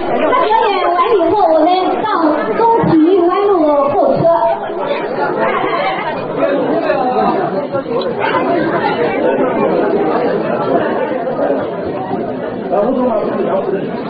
他表演完以后，我们上中体育湾路的候车。 然后说嘛，是聊不的。